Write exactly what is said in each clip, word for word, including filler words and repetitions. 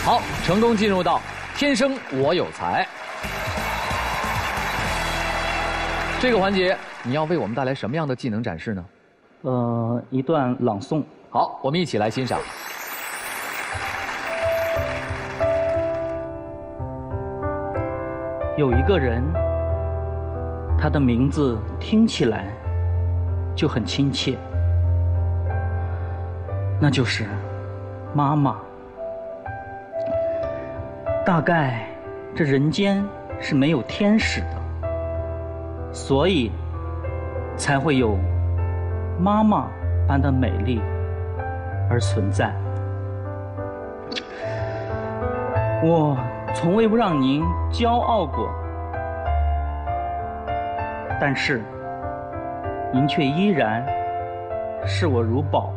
好，成功进入到天生我有才这个环节，你要为我们带来什么样的技能展示呢？ 呃，一段朗诵。 好，我们一起来欣赏。 有一个人，他的名字听起来就很亲切，那就是妈妈。大概这人间是没有天使的，所以才会有妈妈般的美丽而存在。我从未不让您骄傲过，但是您却依然视我如宝。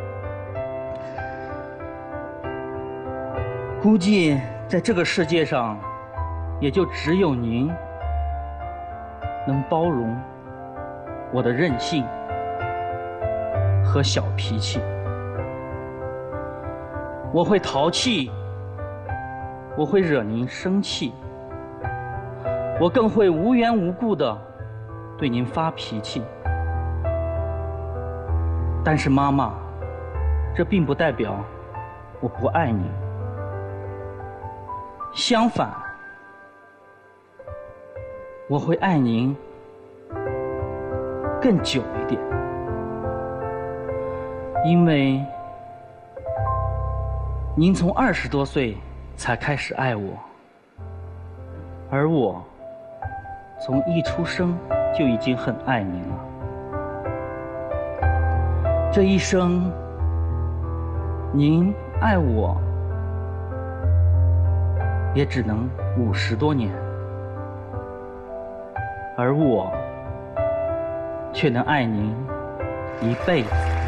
估计在这个世界上，也就只有您能包容我的任性和小脾气。我会淘气，我会惹您生气，我更会无缘无故地对您发脾气。但是妈妈，这并不代表我不爱您，相反，我会爱您更久一点，因为您从二十多岁才开始爱我，而我从一出生就已经很爱您了。这一生，您爱我也只能五十多年，而我却能爱您一辈子。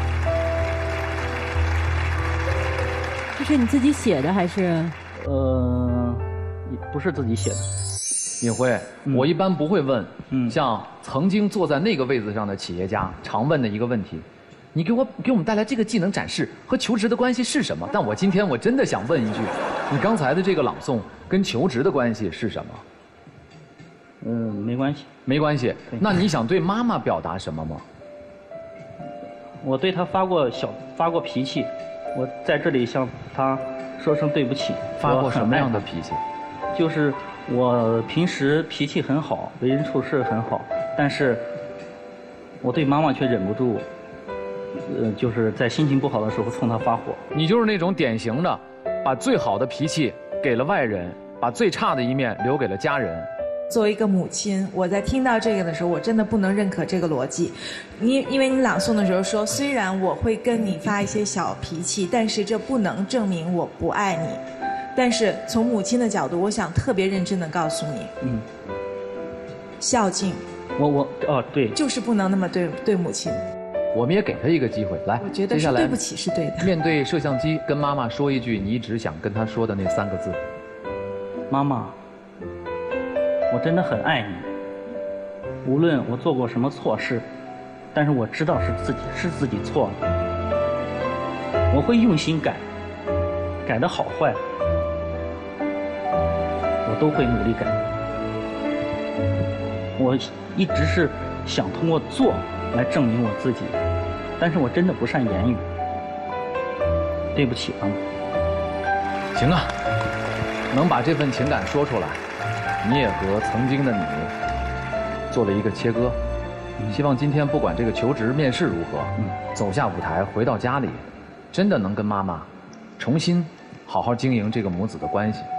这是你自己写的还是？ 呃，不是自己写的。 敏辉，嗯、我一般不会问， 嗯， 像曾经坐在那个位子上的企业家常问的一个问题，你给我给我们带来这个技能展示和求职的关系是什么？但我今天我真的想问一句，你刚才的这个朗诵跟求职的关系是什么？ 嗯，没关系。 没关系。那你想对妈妈表达什么吗？ 我对她发过小发过脾气，我在这里向她说声对不起。 发过什么样的脾气？ 就是我平时脾气很好，为人处事很好，但是我对妈妈却忍不住，呃，就是在心情不好的时候冲她发火。 你就是那种典型的，把最好的脾气给了外人，把最差的一面留给了家人。 作为一个母亲，我在听到这个的时候，我真的不能认可这个逻辑。因因为你朗诵的时候说，虽然我会跟你发一些小脾气，但是这不能证明我不爱你。但是从母亲的角度，我想特别认真的告诉你， 嗯， 孝敬， 我我哦对， 就是不能那么对对母亲。 我们也给他一个机会，来， 我觉得是对不起是对的。 面对摄像机，跟妈妈说一句你一直想跟她说的那三个字： 妈妈，我真的很爱你。无论我做过什么错事，但是我知道是自己是自己错了，我会用心改，改得好坏，我都会努力改。我一直是想通过做来证明我自己，但是我真的不善言语，对不起妈妈。 行啊，能把这份情感说出来，你也和曾经的你做了一个切割。希望今天不管这个求职面试如何，嗯，走下舞台回到家里，真的能跟妈妈重新好好经营这个母子的关系。